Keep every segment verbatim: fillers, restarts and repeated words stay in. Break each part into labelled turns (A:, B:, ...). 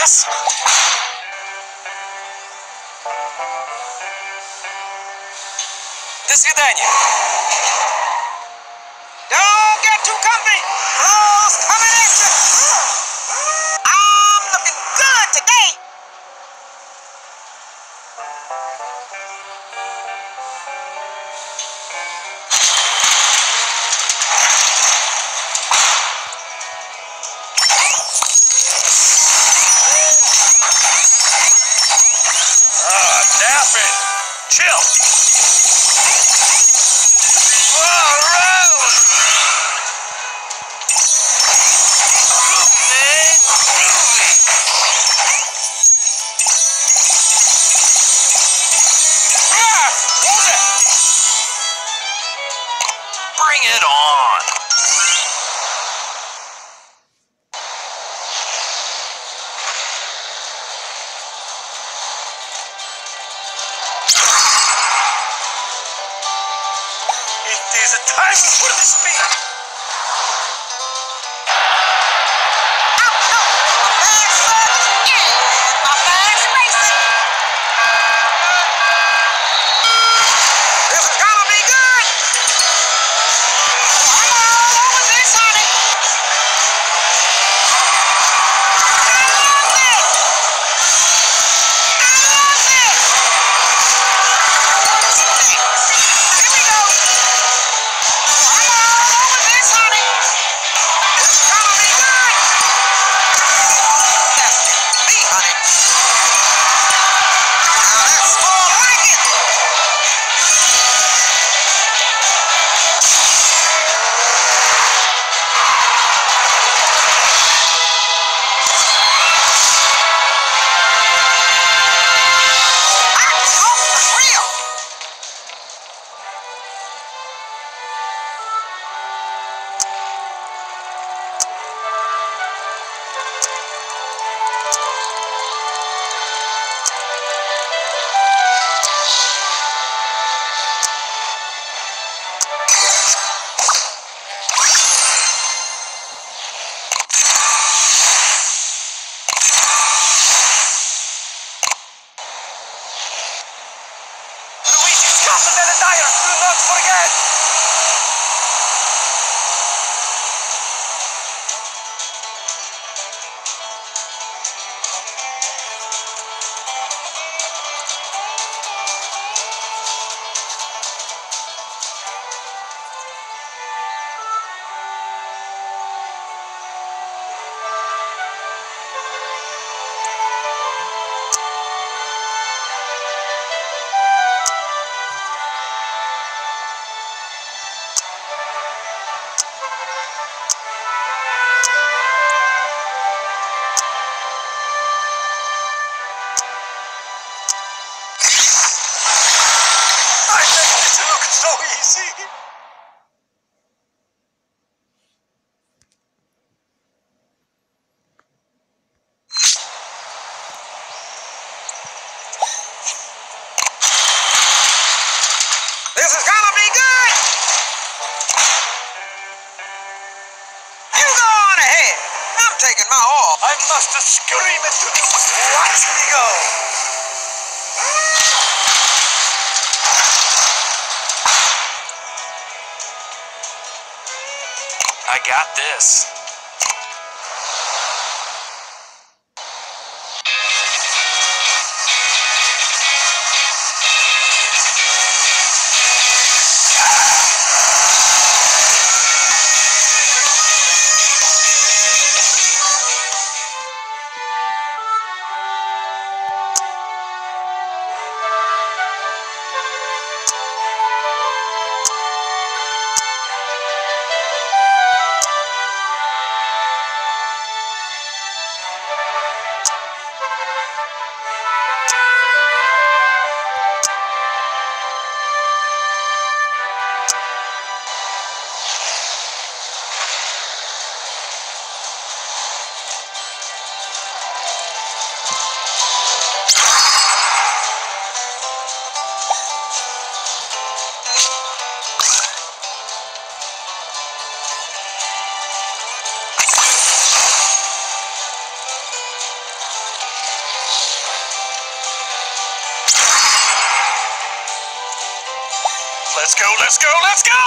A: this! До свидания. Don't get too comfy. Frost coming at you. I'm looking good today. Ah, napping. Chill. Bring it on! It is a time for the speed! Do not forget! So easy. This is gonna be good. You go on ahead. I'm taking my all. I must scream into the watch me go. I got this. Let's go, let's go, let's go!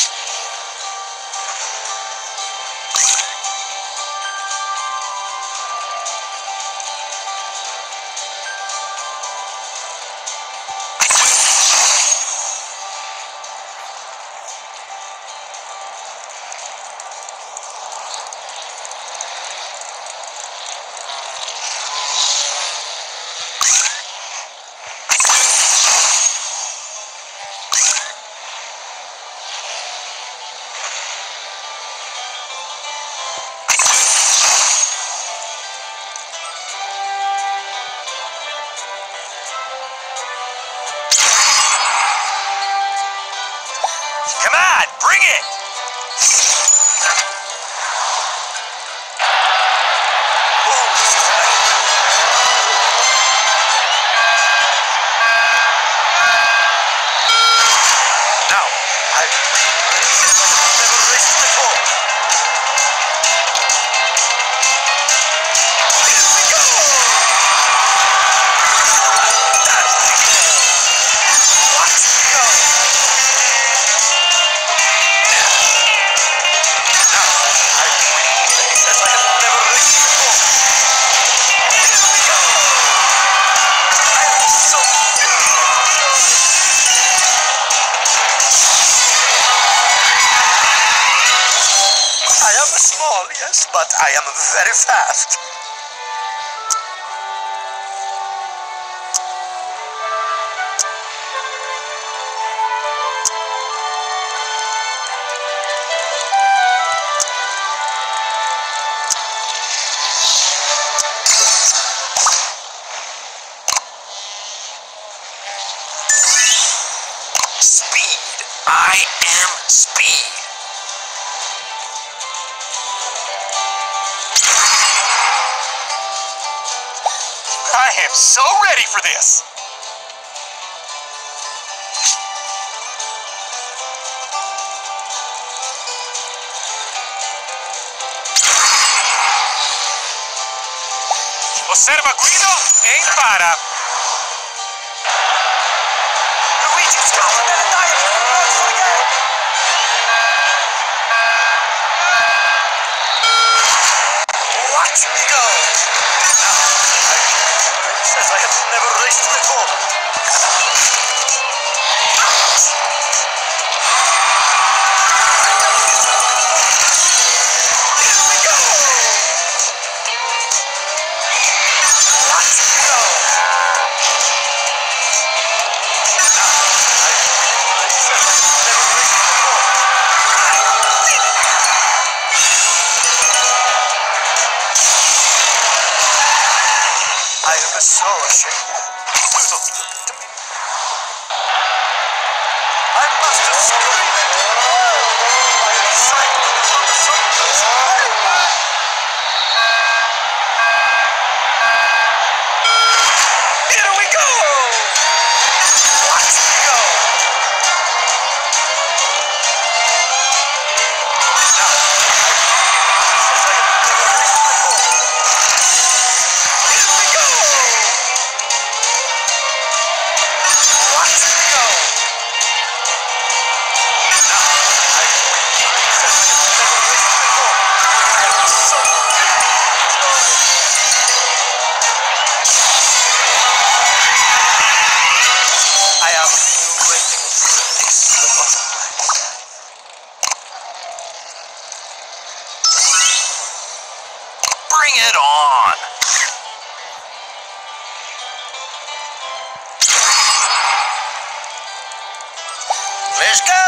A: Come on, bring it! Now, I never raced before. Here we go! That's the game. Watch me go! I am small, yes, but I am very fast. Speed. I am speed. I am so ready for this! Observa, Guido, e impara. Luigi's got another knife again. Watch me go! Says I have never raced before. Here we go! Watch me go! I am so ashamed. Don't look at me. I must have screamed it. I am frightened from the surface. Here we go! Watch me go! Now, I have never raced before. Here we go! Watch me go! Now, I says I have never raced before. I am so I am waiting for this butterfly. Bring it on! Let's go!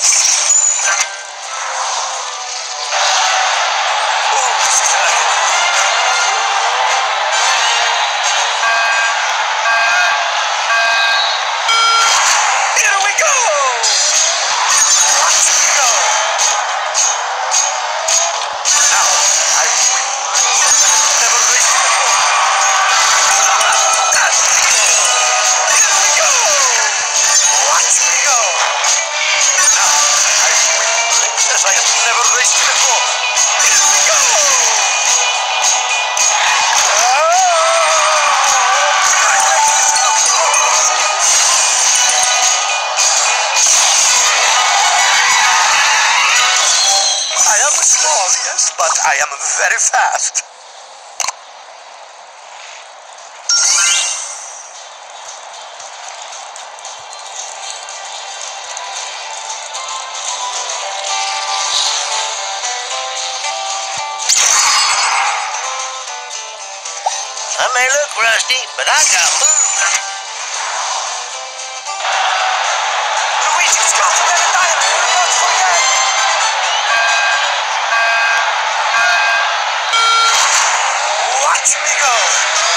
A: Oh, this is like here we go! Watch me go! Now, I never raced before. That's the game. Here we go! Watch me go! I am very fast.
B: I may look rusty, but I got moves.
A: Luigi's got to get a diamond. Don't forget. Watch me go.